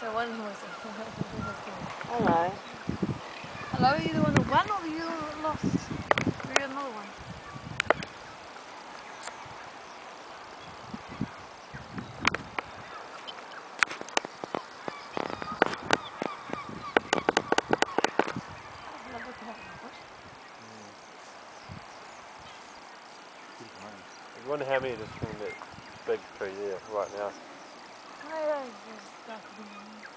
So one was Hello. Hello, are you the one that won or are you the lost? Or are you another one? I wonder how many of this thing that's big tree there right now. I just